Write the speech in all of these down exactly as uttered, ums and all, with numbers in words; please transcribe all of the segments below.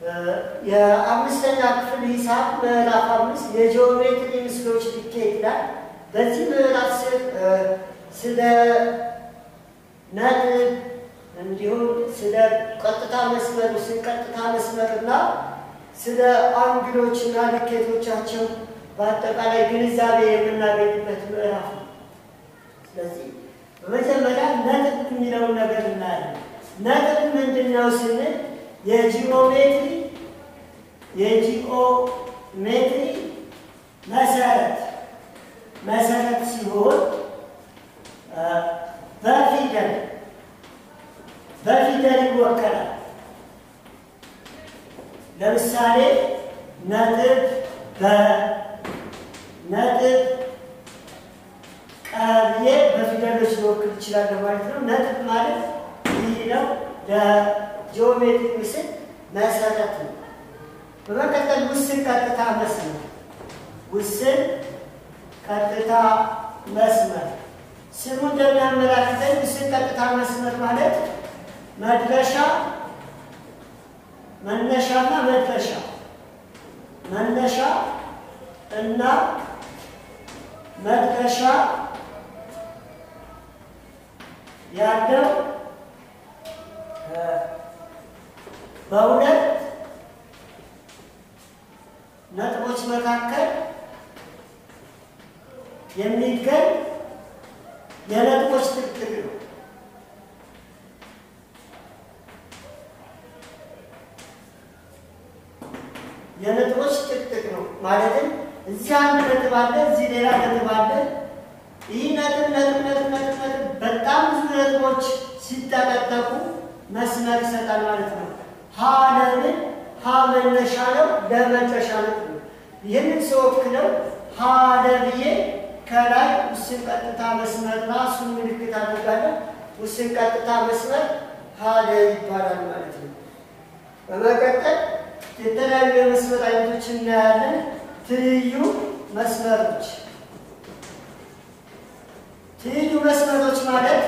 የአምስተኛ ክፍል ሂሳብ ምዕራፍ አምስት የጂኦሜትሪ ምስሎች ልኬት ይላል። በዚህ ምዕራፍ ስር ስለ ነጥብ እንዲሁም ስለ ቀጥታ መስመር ስለ ቀጥታ መስመርና ስለ አንግሎችና ልኬቶቻቸው በአጠቃላይ ግንዛቤ የምናገኝበት ምዕራፍ ነው። ስለዚህ በመጀመሪያ ነጥብ የሚለውን ነገር እናያለን። ነጥብ ምንድነው ስንል የጂኦሜትሪ የጂኦሜትሪ መሰረት መሰረት ሲሆን በፊደል በፊደል ይወከላል። ለምሳሌ ነጥብ በነጥብ ቀብዬ በፊደሎች ሊወክል ይችላል ማለት ነው። ነጥብ ማለት ይህ ነው ለጂኦሜትሪ ምስል መሰረት ነው። በመቀጠል ውስን ቀጥታ መስመር ውስን ቀጥታ መስመር ስሙ እንደሚያመላክተኝ ውስን ቀጥታ መስመር ማለት መድረሻ መነሻና መድረሻ መነሻ እና መድረሻ ያለው በሁለት ነጥቦች መካከል የሚገኝ የነጥቦች ጥቅጥቅ ነው። የነጥቦች ጥቅጥቅ ነው ማለትም እዚህ አንድ ነጥብ አለ፣ እዚህ ሌላ ነጥብ አለ። ይህ ነጥብ ነጥብ ነጥብ ነጥብ ነጥብ በጣም ብዙ ነጥቦች ሲጠቀጠቁ መስመር ይሰጣል ማለት ነው። ሀ ለምን ሀ መነሻ ነው፣ ለመድረሻ ነጥብ ነው። ይህንን ስወክለው ሀ ለብዬ ከላይ ውስን ቀጥታ መስመር ራሱን ምልክት አድርጋለሁ። ውስን ቀጥታ መስመር ሀ ለ ይባላል ማለት ነው። በመቀጠል የተለያዩ የመስመር አይነቶች እናያለን። ትይዩ መስመሮች ትይዩ መስመሮች ማለት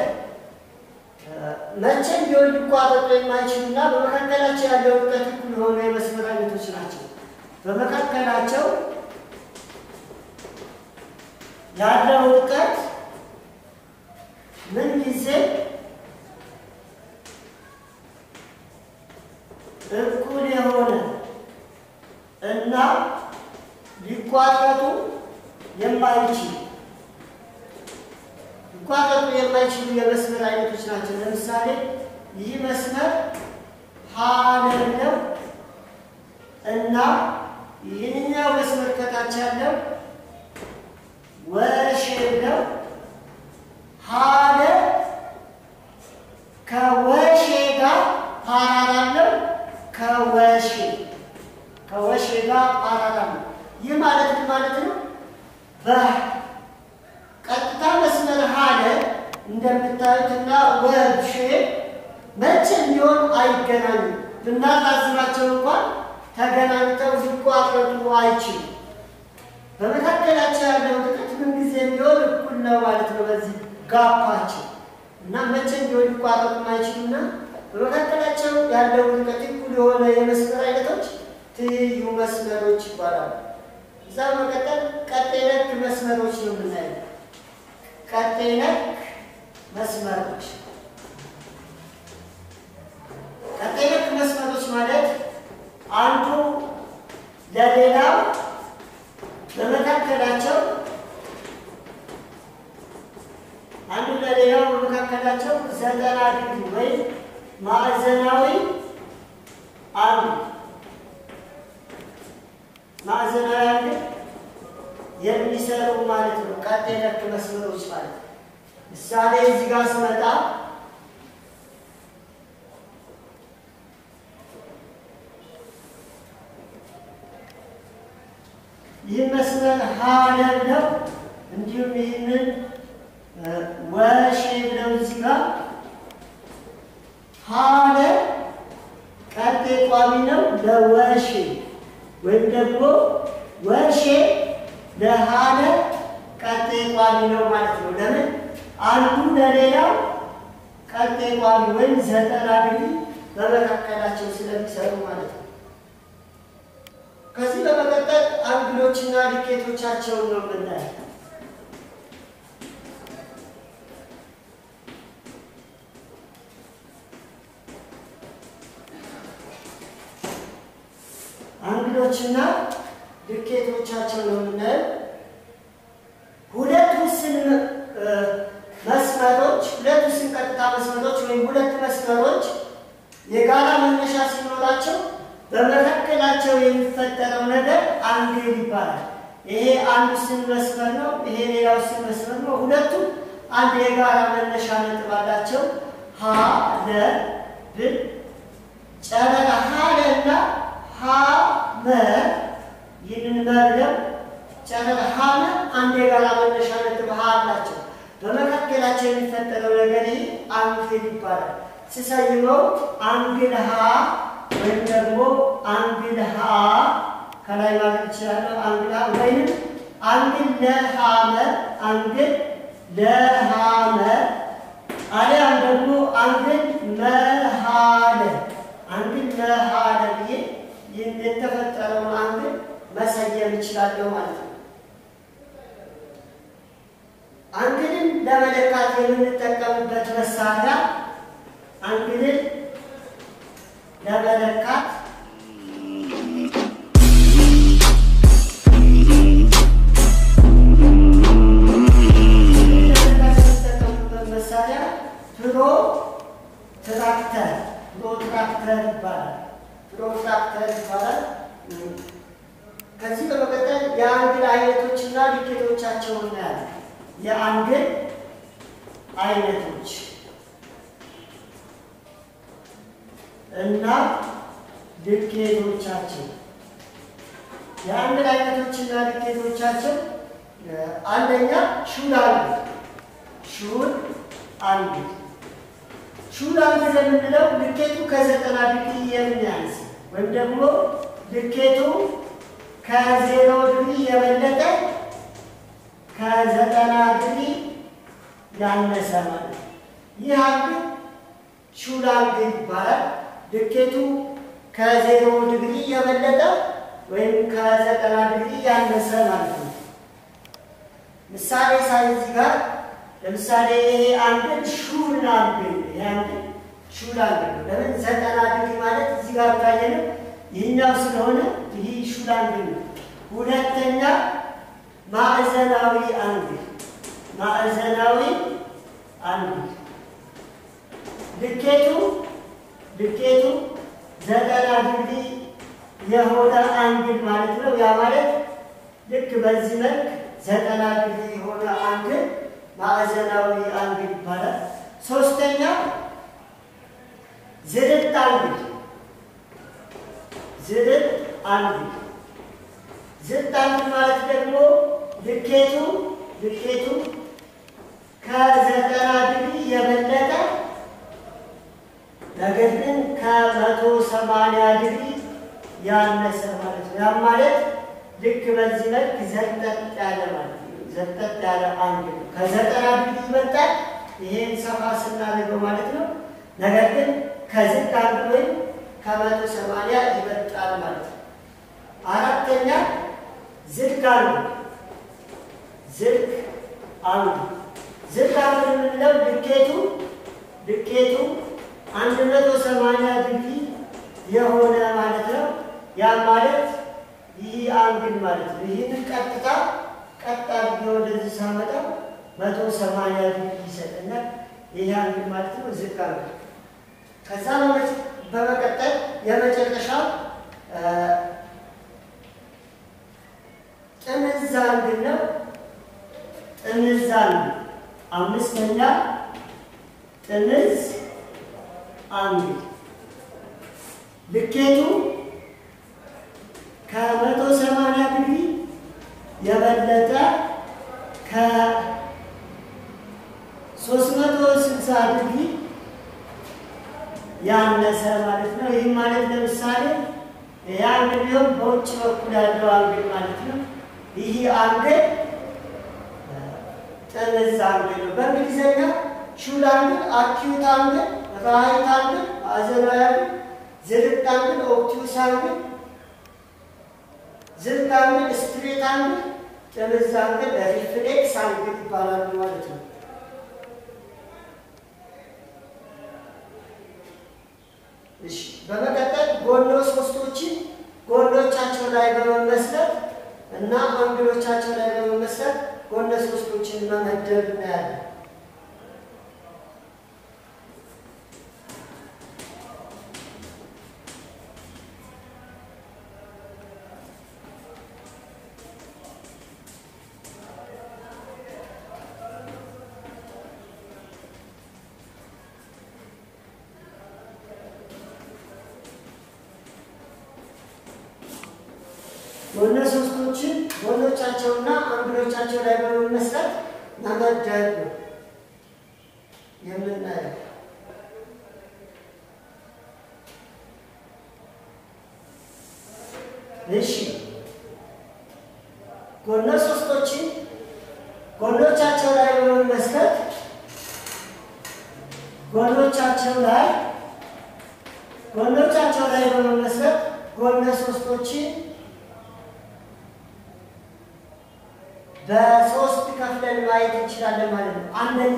መቼም ቢሆን ሊቋረጡ የማይችሉና በመካከላቸው ያለው ርቀት እኩል የሆኑ የመስመር አይነቶች ናቸው። በመካከላቸው ያለው ርቀት ምን ጊዜ እኩል የሆነ እና ሊቋረጡ የማይችሉ ሊቋረጡ የማይችሉ የመስመር አይነቶች ናቸው። ለምሳሌ ይህ መስመር ሀ ነው እና ይህኛው መስመር ከታች ያለው ወሽ ነው። ሀ ለ ከወሽ ጋር ፓራላል ነው። ከወሽ ከወሽ ጋር ፓራላል ነው። ይህ ማለት ምን ማለት ነው? በቀጥታ መስመር ሀ ለ እንደምታዩትና ወሽ መቼም ቢሆን አይገናኙም። ብናጣዝራቸው እንኳን ተገናኝተው ሊቋረጡ አይችሉም። በመካከላቸው ያለው ርቀት ምን ጊዜ ቢሆን እኩል ነው ማለት ነው። በዚህ ጋፓቸው እና መቼም ቢሆን ሊቋረጡ አይችሉምና በመካከላቸው ያለው ርቀት እኩል የሆነ የመስመር አይነቶች ትይዩ መስመሮች ይባላሉ። እዛ መቀጠል ቀጣይ ነክ መስመሮች ነው የምናየው። ቀጣይ ነክ መስመሮች ቀጣይ ነክ መስመሮች ማለት አንዱ ለሌላው በመካከላቸው አንዱ ለሌላው በመካከላቸው ዘጠና ዲግሪ ወይም ማዕዘናዊ አንዱ ማዕዘናዊ አንዱ የሚሰሩ ማለት ነው። ቀጣይ ነክ መስመሮች ማለት ምሳሌ እዚህ ጋር ስመጣ ይህ መስመር ሀ ለ ነው። እንዲሁም ይህንን ወሽ ብለው እዚህ ጋር ሀ ለ ቀጣይ ቋሚ ነው ለወሽ ወይም ደግሞ ወሽ ለሀ ለ ቀጣይ ቋሚ ነው ማለት ነው። ለምን አንዱ ለሌላው ቀጣይ ቋሚ ወይም ዘጠና ዲግሪ በመካከላቸው ስለሚሰሩ ማለት ነው። ከዚህ በመቀጠል አንግሎችና ልኬቶቻቸውን ነው የምናየው። አንግሎችና ልኬቶቻቸውን ነው የምናየው። ሁለት ውስን መስመሮች ሁለት ውስን ቀጥታ መስመሮች ወይም ሁለት መስመሮች የጋራ መነሻ ሲኖራቸው በመካከላቸው የሚፈጠረው ነገር አንግል ይባላል። ይሄ አንድ ውስን መስመር ነው፣ ይሄ ሌላ ውስን መስመር ነው። ሁለቱም አንድ የጋራ መነሻ ነጥብ አላቸው። ሀ ለ ብ ጨረራ ሀ ለና ሀ መ ይህንን መብለው ጨረራ ሀ መ አንድ የጋራ መነሻ ነጥብ ሀ አላቸው። በመካከላቸው የሚፈጠረው ነገር ይሄ አንግል ይባላል። ሲሰይመው አንግል ሀ ወይም ደግሞ አንግል ሀ ከላይ ማለት ይችላል። አንግል ሀ ወይም አንግል ለሃመ አንግል ለሃመ አሊያም ደግሞ አንግል መሃለ አንግል መሃለ ብዬ የተፈጠረውን አንግል መሰየም ይችላለሁ ማለት ነው። አንግልን ለመለካት የምንጠቀምበት መሳሪያ አንግልን ለመለካት የምንጠቀምበት መሳሪያ ፕሮትራክተር ፕሮትራክተር ይባላል። ፕሮትራክተር ይባላል። ከዚህ በመቀጠል የአንግል አይነቶችና ልኬቶቻቸውን እናያለን። የአንግል አይነቶች እና ልኬቶቻቸው የአንግል አይነቶችና ልኬቶቻቸው አንደኛ ሹል አንግል ሹል አንግል ሹል አንግል የምንለው ልኬቱ ከዘጠና ዲግሪ የሚያንስ ወይም ደግሞ ልኬቱ ከዜሮ ዲግሪ የበለጠ ከዘጠና ዲግሪ ያነሰ ማለት ነው። ይህ አንግል ሹል አንግል ይባላል። ልኬቱ ከዜሮ ዲግሪ የበለጠ ወይም ከዘጠና ዲግሪ ያነሰ ማለት ነው። ምሳሌ ሳይንስ ጋር ለምሳሌ ይሄ አንግል ሹል አንግል ይሄ አንግል ሹል አንግል ለምን ዘጠና ዲግሪ ማለት እዚህ ጋር ታየነ ይህኛው ስለሆነ ይሄ ሹል አንግል ነው። ሁለተኛ ማዕዘናዊ አንግል ማዕዘናዊ አንግል ልኬቱ ልኬቱ ዘጠና ዲግሪ የሆነ አንግል ማለት ነው። ያ ማለት ልክ በዚህ መልክ ዘጠና ዲግሪ የሆነ አንግል ማዕዘናዊ አንግል ይባላል። ሶስተኛ ዝርጥ አንግል ዝርጥ አንግል ዝርጥ አንግል ማለት ደግሞ ልኬቱ ልኬቱ ከዘጠና ዲግሪ የበለጠ ነገር ግን ከመቶ ሰማንያ ዲግሪ ያነሰ ማለት ነው። ያ ማለት ልክ በዚህ መልክ ዘጠጥ ያለ ማለት ነው። ዘጠጥ ያለ አንግል ከዘጠና ዲግሪ ይበልጣል። ይሄን ሰፋ ስናደርገው ማለት ነው። ነገር ግን ከዝቅ አንግል ወይም ከመቶ ሰማንያ ይበልጣል ማለት ነው። አራተኛ ዝቅ አንግል ዝቅ አንግል ዝቅ አንግል የምንለው ልኬቱ ልኬቱ አንድ መቶ ሰማንያ ዲግሪ የሆነ ማለት ነው። ያ ማለት ይህ አንግል ማለት ነው። ይህን ቀጥታ ቀጥ አድርጌ ወደዚህ ሳመጣ መቶ ሰማንያ ዲግሪ ይሰጠናል። ይህ አንግል ማለት ነው ዝቅ አንግል። ከዛ በመቀጠል የመጨረሻው ጥምዝ አንግል ነው። ጥምዝ አንግል አምስተኛ ጥምዝ አንግል ልኬቱ ከመቶ ሰማንያ ዲግሪ የበለጠ ከሶስት መቶ ስልሳ ዲግሪ ያነሰ ማለት ነው። ይህ ማለት ለምሳሌ ያ አንግል ቢሆን በውጭ በኩል ያለው አንግል ማለት ነው። ይህ አንግል ጥምዝ አንግል ነው። በእንግሊዝኛ ሹል አንግል፣ አኪዩት አንግል፣ ራይት አንግል፣ ማዕዘናዊ አንግል፣ ዝርጥ አንግል፣ ኦብቱስ አንግል ዝርግ አንግል፣ ስትሬት አንግል፣ ጥምዝ አንግል፣ ሪፍሌክስ አንግል ይባላሉ ማለት ነው። እሺ በመቀጠል ጎኖ ሶስቶችን ጎኖቻቸው ላይ በመመስረት እና አንግሎቻቸው ላይ በመመስረት ጎነ ሶስቶችን መመደብ እናያለን። ጎነ ሶስቶችን ጎኖቻቸውና አንግሎቻቸው ላይ በመመስረት መመደብ ነው የምናየው። እሺ ጎነ ሶስቶችን ጎኖቻቸው ላይ በመመስረት ጎኖቻቸው ላይ ጎኖቻቸው ላይ በመመስረት ጎነ ሶስቶችን በሶስት ከፍለን ማየት እንችላለን ማለት ነው። አንደኛ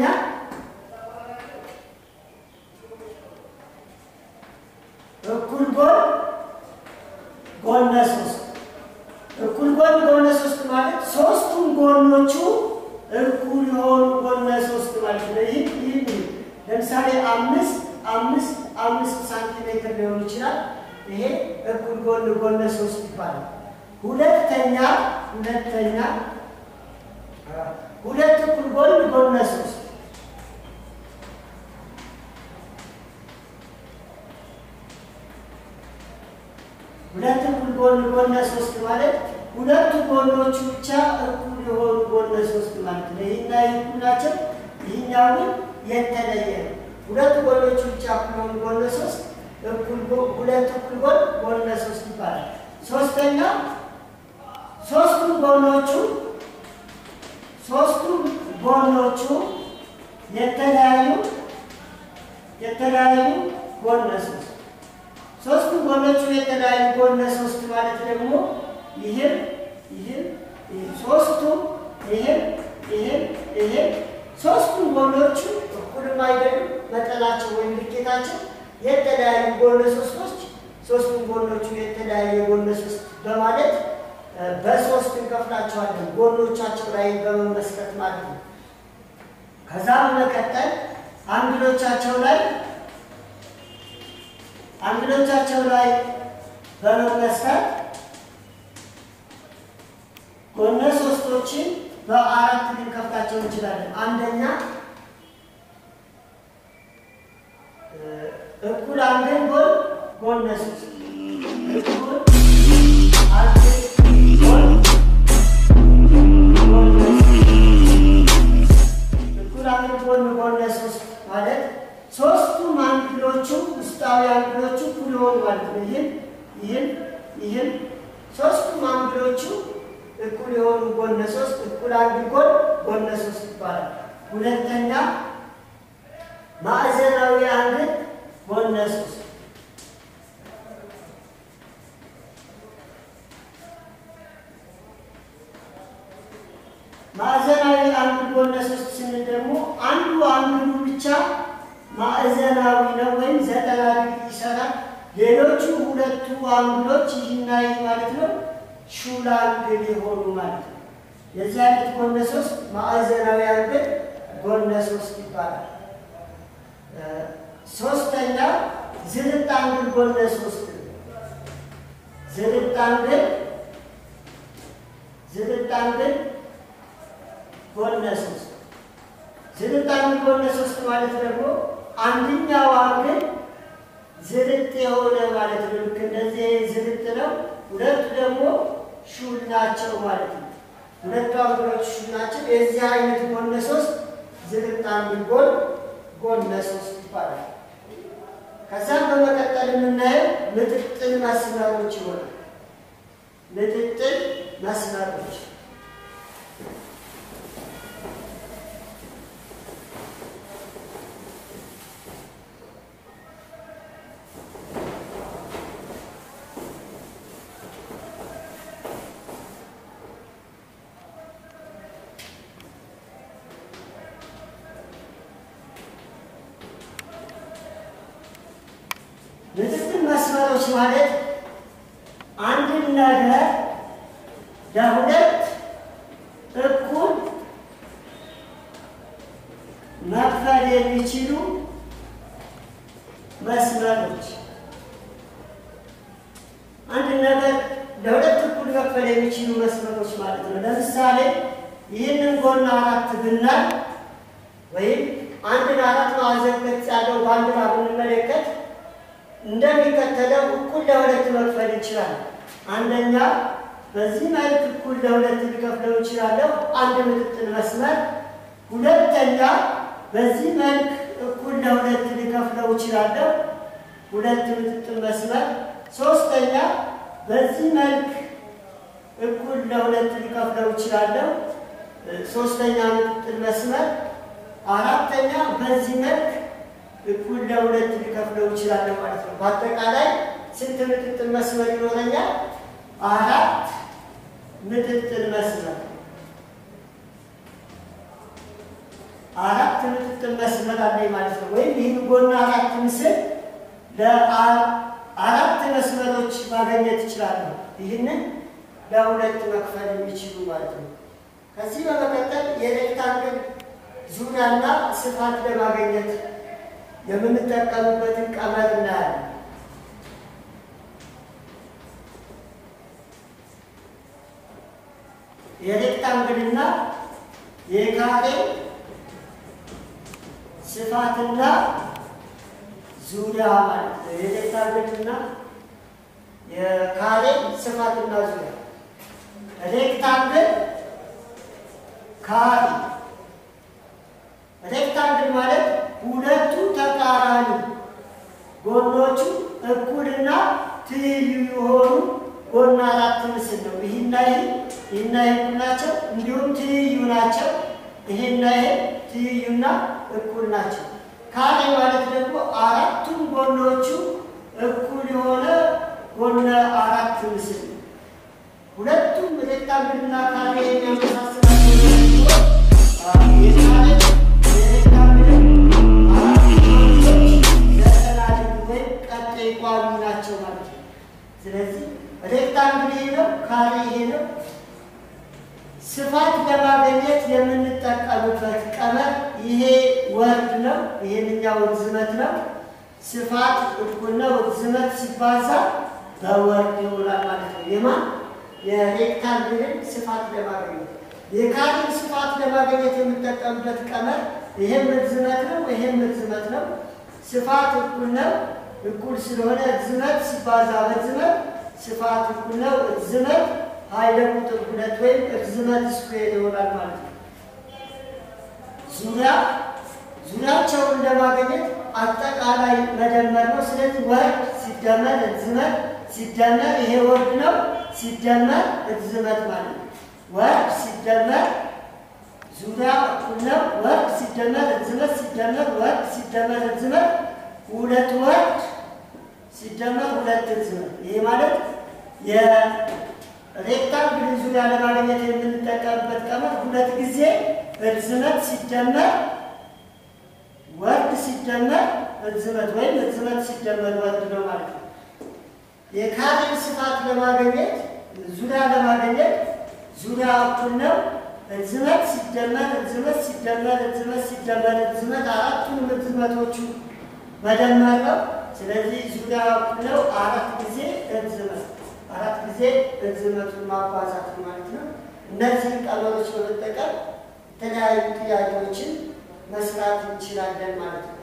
እኩል ጎን ጎነ ሶስት እኩል ጎን ጎነ ሶስት ማለት ሶስቱም ጎኖቹ እኩል የሆኑ ጎነ ሶስት ማለት ነው። ይህ ይህ ለምሳሌ አምስት አምስት አምስት ሳንቲሜትር ሊሆን ይችላል። ይሄ እኩል ጎን ጎነ ሶስት ይባላል። ሁለተኛ ሁለተኛ ሁለት እኩል ጎን ጎነ ሶስት ሁለት እኩል ጎን ጎነ ሶስት ማለት ሁለቱ ጎኖቹ ብቻ እኩል የሆኑ ጎነ ሶስት ማለት ነው። ይሄና ይሄ ናቸው። ይሄኛው ግን የተለየ ነው። ሁለቱ ጎኖቹ ብቻ እኩል የሆኑ ጎነ ሶስት እኩል ሁለት እኩል ጎን ጎነ ሶስት ይባላል። ሶስተኛ ሶስቱ ጎኖቹ ሶስቱ ጎኖቹ የተለያዩ የተለያዩ ጎነ ሶስት ሶስቱ ጎኖቹ የተለያዩ ጎነ ሶስት ማለት ደግሞ ይሄም ይሄም ሶስቱ ይሄም ይሄም ይሄም ሶስቱ ጎኖቹ እኩልም አይደሉም። መጠናቸው ወይም ልኬታቸው የተለያዩ ጎነ ሶስቶች ሶስቱ ጎኖቹ የተለያየ ጎነ ሶስት በማለት በሶስት እንከፍላቸዋለን ጎኖቻቸው ላይ በመመስረት ማለት ነው። ከዛ በመቀጠል አንግሎቻቸው ላይ አንግሎቻቸው ላይ በመመስረት ጎነ ሶስቶችን በአራት ልንከፍላቸው እንችላለን። አንደኛ እኩል አንግል ጎን ጎነ ሶስት እኩል አንግል ጎን ጎነ እኩል አንግል ጎን ጎነ ሶስት ማለት ሶስቱም አንግሎቹ ውስጣዊ አንግሎቹ እኩል ይሆኑ ማለት ነው። ይህን ይህን ይህን ሶስቱም አንግሎቹ እኩል የሆኑ ጎነ ሶስት እኩል አንግል ጎን ጎነ ሶስት ይባላል። ሁለተኛ ማዕዘናዊ አንግል ጎነ ሶስት ማዕዘናዊ አንግል ጎነ ሶስት ስንል ደግሞ አንዱ አንግሉ ብቻ ማዕዘናዊ ነው ወይም ዘጠና ዲግሪ ይሰራል። ሌሎቹ ሁለቱ አንግሎች ይህና ይህ ማለት ነው ሹል አንግል የሆኑ ማለት ነው። የዚህ አይነት ጎነ ሶስት ማዕዘናዊ አንግል ጎነ ሶስት ይባላል። ሶስተኛ ዝርጥ አንግል ጎነ ሶስት ዝርጥ አንግል ዝርጥ አንግል ጎነ ሶስት ዝርጥ አንግል ጎነ ሶስት ማለት ደግሞ አንደኛው አንግል ዝርጥ የሆነ ማለት ነው። ልክ እንደዚህ ዝርጥ ነው። ሁለቱ ደግሞ ሹል ናቸው ማለት ነው። ሁለቱ አንግሎች ሹል ናቸው። የዚህ አይነት ጎነ ሶስት ዝርጥ አንግል ጎን ጎነ ሶስት ይባላል። ከዛም በመቀጠል የምናየው ምጥጥል መስመሮች ይሆናል። ምጥጥል መስመሮች ምጥጥን መስመሮች ማለት አንድን ነገር ለሁለት እኩል መክፈል የሚችሉ መስመሮች አንድ ነገር ለሁለት እኩል መክፈል የሚችሉ መስመሮች ማለት ነው። ለምሳሌ ይህንን ጎን አራት ብናይ ወይም አንድን አራት ማዕዘን ቅርጽ ያለው ባንዲራ ብንመለከት እንደሚከተለው እኩል ለሁለት መክፈል ይችላል። አንደኛ በዚህ መልክ እኩል ለሁለት ሊከፍለው ይችላል አንድ ምጥጥን መስመር። ሁለተኛ በዚህ መልክ እኩል ለሁለት ሊከፍለው ይችላል ሁለት ምጥጥን መስመር። ሶስተኛ በዚህ መልክ እኩል ለሁለት ሊከፍለው ይችላል ሶስተኛ ምጥጥን መስመር። አራተኛ በዚህ መልክ እኩል ለሁለት ሊከፍለው ይችላል ማለት ነው። በአጠቃላይ ስንት ምጥጥን መስመር ይኖረኛል? አራት ምጥጥን መስመር አራት ምጥጥን መስመር አለኝ ማለት ነው። ወይም ይህን ጎን አራት ምስል ለአራት መስመሮች ማግኘት ይችላል። ይህንን ለሁለት መክፈል የሚችሉ ማለት ነው። ከዚህ በመቀጠል የሬክታንግል ዙሪያና ስፋት ለማግኘት የምንጠቀምበትን ቀመር እናያለን። የሬክታንግልና የካሬ ስፋትና ዙሪያ ማለት ነው። የሬክታንግልና የካሬ ስፋትና ዙሪያ ሬክታንግል ካሬ ሬክታንግል ማለት ሁለቱ ተቃራኒ ጎኖቹ እኩልና ትይዩ የሆኑ ጎን አራት ምስል ነው። ይሄና ይሄ ይሄና ይሄ ናቸው፣ እንዲሁም ትይዩ ናቸው። ይሄና ይሄ ትይዩና እኩል ናቸው። ካሬ ማለት ደግሞ አራቱም ጎኖቹ እኩል የሆነ ጎን አራት ምስል ነው። ሁለቱም ሬክታንግልና ካሬ የሚያመሳስላቸው የካሬ ቋሚ ናቸው ማለት ነው። ስለዚህ ሬክታንግል ይሄ ነው፣ ካሬ ይሄ ነው። ስፋት ለማግኘት የምንጠቀምበት ቀመር ይሄ ወርድ ነው፣ ይሄንኛው ርዝመት ነው። ስፋት እኩል ነው ርዝመት ሲባዛ በወርድ ይሆናል ማለት ነው። የማን የሬክታንግልን ስፋት ለማግኘት የካሬን ስፋት ለማግኘት የምንጠቀምበት ቀመር ይሄም ርዝመት ነው፣ ይሄም ርዝመት ነው። ስፋት እኩል ነው እኩል ስለሆነ ርዝመት ሲባዛ በርዝመት ስፋት እኩል ነው ርዝመት ኃይለ ቁጥር ሁለት ወይም ርዝመት ስኩዌር ይሆናል ማለት ነው። ዙሪያ ዙሪያቸውን ለማግኘት አጠቃላይ መደመር ነው። ስለዚህ ወርድ ሲደመር ርዝመት ሲደመር ይሄ ወርድ ነው ሲደመር ርዝመት ማለት ነው። ወርድ ሲደመር ዙሪያ እኩል ነው ወርድ ሲደመር ርዝመት ሲደመር ወርድ ሲደመር ርዝመት ሁለት ወርድ ሲደመር ሁለት ርዝመት። ይሄ ማለት የሬክታንግል ዙሪያ ለማግኘት የምንጠቀምበት ቀመር ሁለት ጊዜ ርዝመት ሲደመር ወርድ ሲደመር ርዝመት ወይም ርዝመት ሲደመር ወርድ ነው ማለት ነው። የካሬን ስፋት ለማግኘት ዙሪያ ለማግኘት ዙሪያ እኩል ነው ርዝመት ሲደመር ርዝመት ሲደመር ርዝመት ሲደመር ርዝመት አራቱን ርዝመቶቹ መደመር ነው። ስለዚህ ዙሪያ እኩል ነው አራት ጊዜ ርዝመት አራት ጊዜ ርዝመቱን ማባዛት ማለት ነው። እነዚህን ቀመሮች በመጠቀም የተለያዩ ጥያቄዎችን መስራት እንችላለን ማለት ነው።